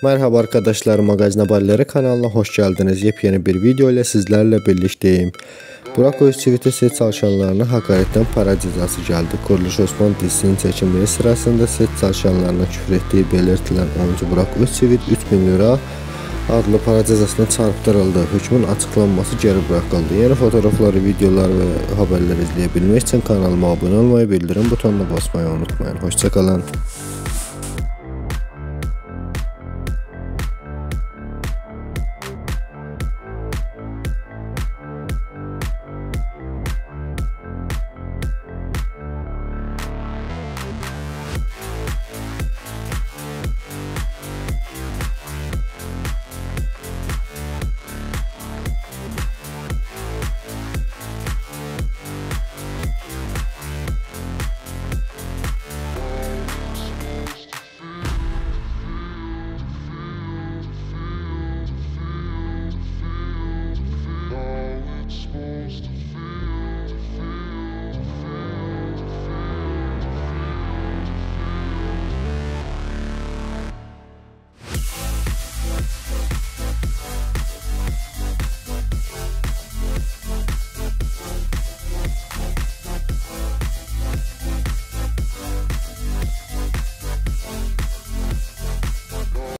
Merhaba arkadaşlar, Magazin Haberleri kanalına hoş geldiniz. Yepyeni bir video ile sizlerle birlikteyim. Burak Özçivit'e set çalışanlarına hakaretten para cezası geldi. Kuruluş Osman dizisinin çekimleri sırasında set çalışanlarına küfür ettiği belirtilen oyuncu Burak Özçivit 3000 lira adlı para cezasına çarptırıldı. Hükmün açıklanması geri bırakıldı. Yeni fotoğrafları, videolar ve haberleri izleyebilmek için kanalıma abone olmayı, bildirim butonuna basmayı unutmayın. Hoşça kalın.